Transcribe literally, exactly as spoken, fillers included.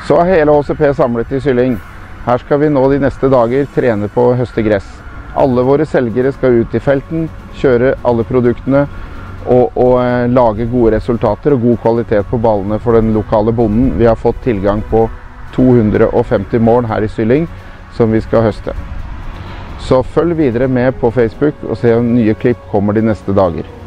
Så er hele Å C P samlet i Sylling. Her skal vi nå de neste dager trene på å høste gress. Alle våre selgere skal ut i felten, kjøre alle produktene og, og eh, lage gode resultater og god kvalitet på ballene for den lokale bonden. Vi har fått tilgang på to hundre og femti mål her i Sylling som vi skal høste. Så følg videre med på Facebook og se om nye klipp kommer de neste dager.